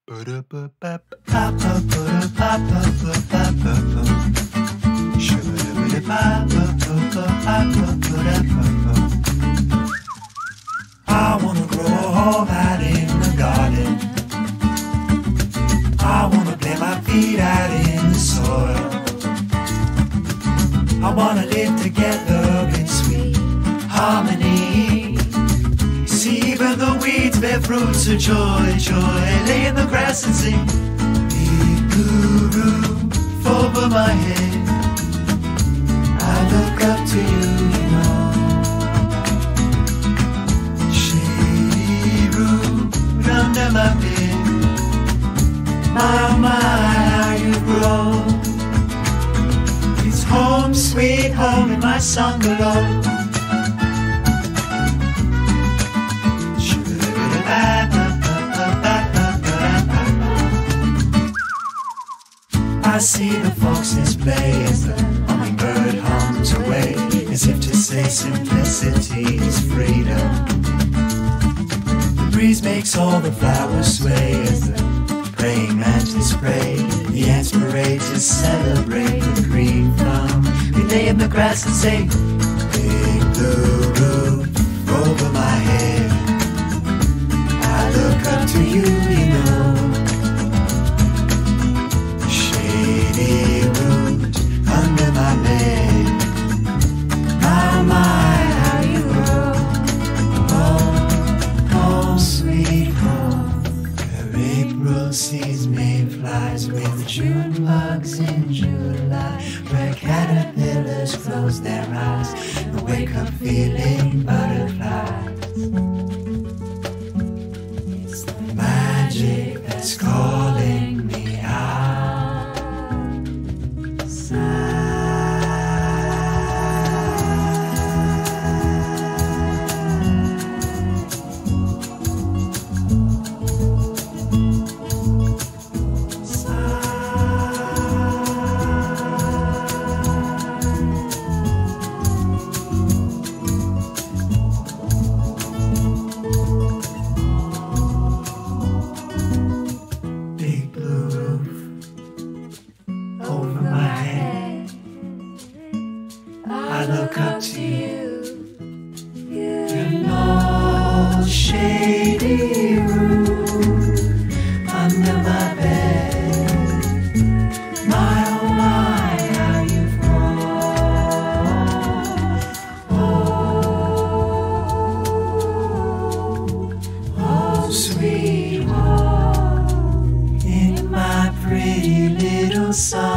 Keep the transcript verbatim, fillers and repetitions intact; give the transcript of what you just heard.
I wanna grow all out in the garden. I wanna plant my feet out in the soil. I wanna live together in sweet harmony. See, even the weeds bear fruits of joy, joy. Lay in the grass and sing. Big blue roof over my head. I look up to you, you know. Shady room under my bed. My, oh my, how you've grown. It's home, sweet home in my Sungalow. I see the foxes play as the hummingbird hums away, as if to say simplicity is freedom. The breeze makes all the flowers sway as the praying mantis pray. The ants parade to celebrate the green thumb. We lay in the grass and say, big blue roof over my head. I look up to you, you know. Under my leg. My, my, how you grow. Home, home, sweet home. Where April sees mayflies with June bugs in July. Where caterpillars close their eyes and wake up feeling butterflies. It's the magic that's calling me out. I look up to you. You know, shady room under my bed. My, oh my, how you've grown. Oh, oh, sweet home in my pretty little sun.